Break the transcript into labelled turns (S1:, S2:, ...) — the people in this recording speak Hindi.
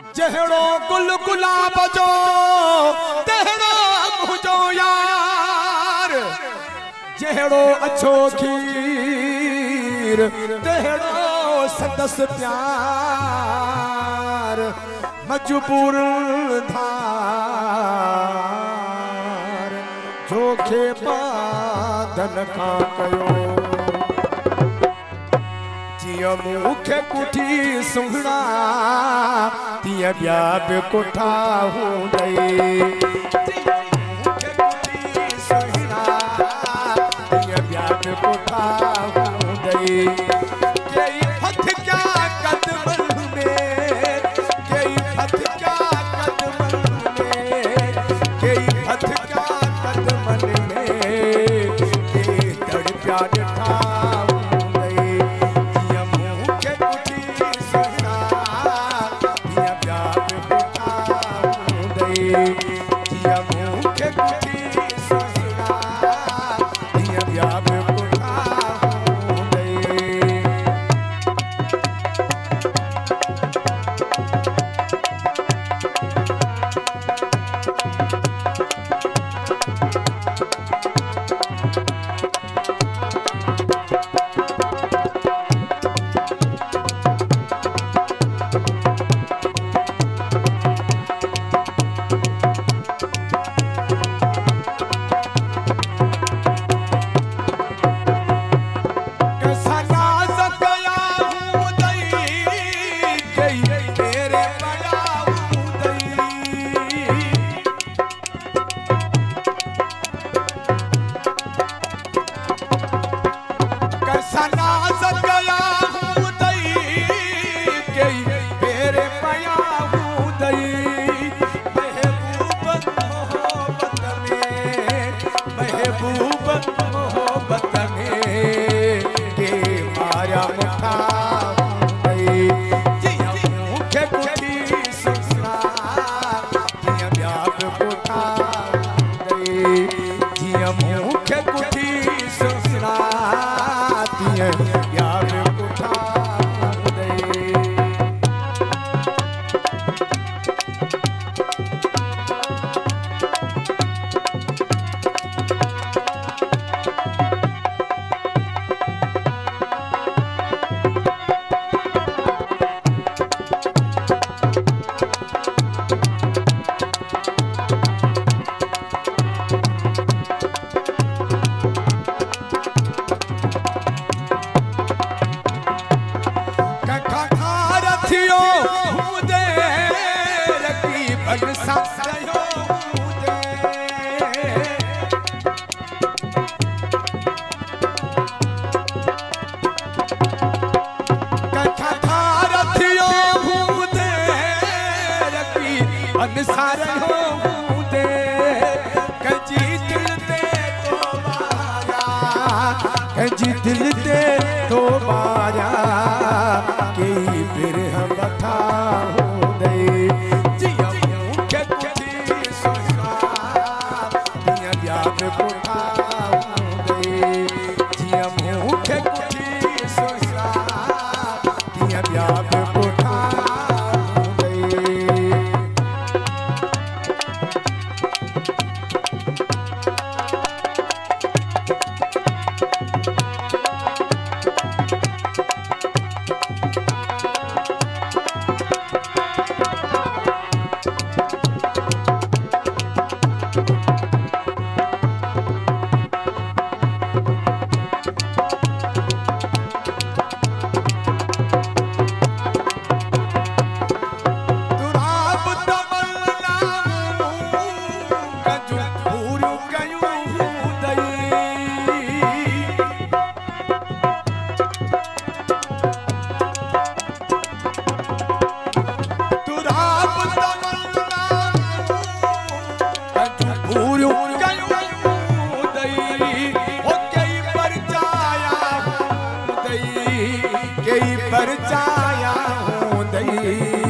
S1: जहड़ो गुल गुलाब जो तेहड़ो मुझो यार, जहड़ो अच्छो खीर तेहड़ो संदस प्यार, मजबूर धार जोखे बादन खां कयो। जिया मुखे कुठी सुहणा तिया ॿिया बि कोठा हूंदई, जिया मुखे कुठी सुहणा तिया ॿिया बि कोठा हूंदई। कई हथ क्या कदमन में, कई हथ क्या कदमन में, कई हथ क्या कदमन में, के दड़ प्या ॾिठा जी दिल ते तो बारा कई फिर हम बता हो दे, जिया मुखे कुठी सुहणा तिया ॿिया बि कोठा हूंदई, जिया मुखे कुठी सुहणा तिया ॿिया बि कोठा हूंदई। कई परचाया हूंदई।